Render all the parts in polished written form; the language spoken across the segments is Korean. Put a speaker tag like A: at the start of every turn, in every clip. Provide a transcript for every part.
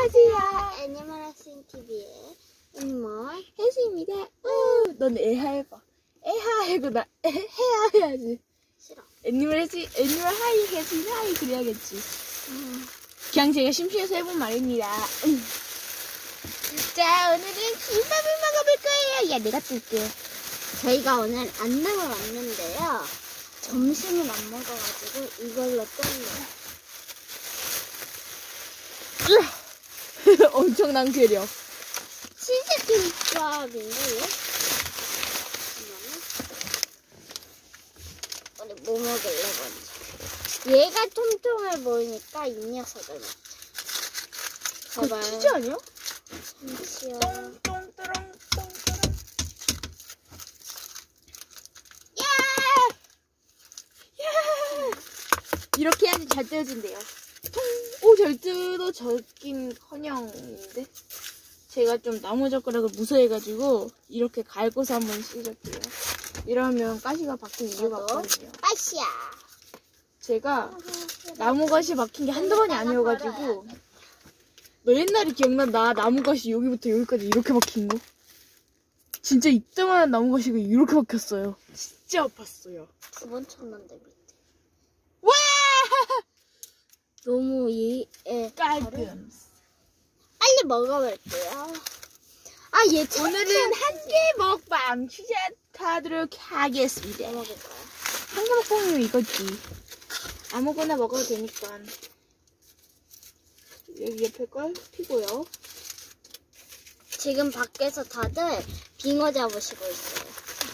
A: 안녕하세요.
B: 애니멀하신 TV의 애니멀
A: 혜수입니다. 넌 애하 해봐. 애하 해고 나 해야 해야지.
B: 싫어.
A: 애니멀 하이 혜수 하이 그래야겠지. 그냥 제가 심심해서 해본 말입니다. 자, 오늘은 김밥을 먹어볼 거예요. 야, 내가 뜰게.
B: 저희가 오늘 안녕을 왔는데요. 점심을 안 먹어가지고 이걸로 떴네요.
A: 엄청난 괴력.
B: 치즈김밥인데 이거? 우리 뭐 먹을래 먼저? 얘가 통통해 보이니까 이 녀석을 먹자.
A: 그거 치즈 아니야?
B: 잠시요.
A: 똥똥따랑 똥따랑. 이렇게 해야지 잘 뜯어진대요. 오, 잘 뜯어졌긴 커녕인데 제가 좀 나무젓가락을 무서워해가지고 이렇게 갈고서 한번 씻을게요. 이러면 가시가 박힌 이유가 없거든요.
B: 아시야.
A: 제가 나무가시 박힌 게 한두 번이 아니어가지고. 너 옛날에 기억나? 나 나무가시 여기부터 여기까지 이렇게 박힌 거? 진짜 이따만한 나무가시가 이렇게 박혔어요. 진짜 아팠어요.
B: 2번 쳤는데 밑에.
A: 와!
B: 너무
A: 깔끔.
B: 빨리 먹어볼게요. 아, 얘
A: 오늘은 한 개 먹방 시작하도록 하겠습니다.
B: 뭐 먹을까요?
A: 한 개 먹방이면 이거지. 아무거나 먹어도 되니까. 여기 옆에 걸 피고요.
B: 지금 밖에서 다들 빙어 잡으시고 있어요.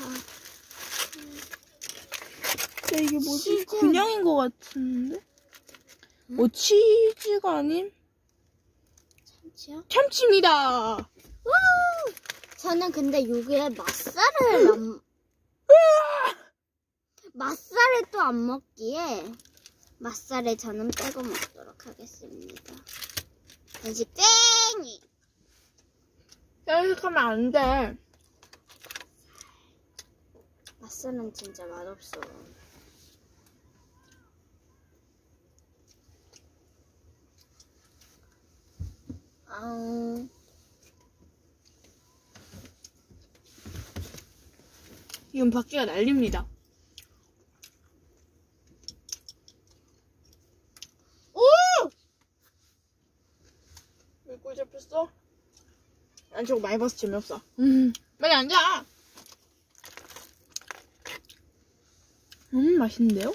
A: 근데 이게 뭐지?
B: 치즈.
A: 그냥인 것 같은데? 뭐 치즈가 아닌?
B: 참치요?
A: 참치입니다.
B: 우! 저는 근데 여기에 맛살을 또 안 먹기에 맛살을 저는 빼고 먹도록 하겠습니다. 간식 땡이!
A: 생각하면 안 돼.
B: 맛살은 진짜 맛없어.
A: 이건 밖에가 난립니다. 오! 왜 꿀 잡혔어? 난 저거 많이 봐서 재미없어. 빨리 앉아! 맛있는데요?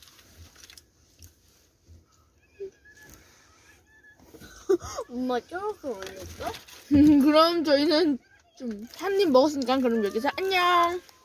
B: 엄마 쫄게 올릴까?
A: 그럼 저희는 좀 한 입 먹었으니까 그럼 여기서 안녕!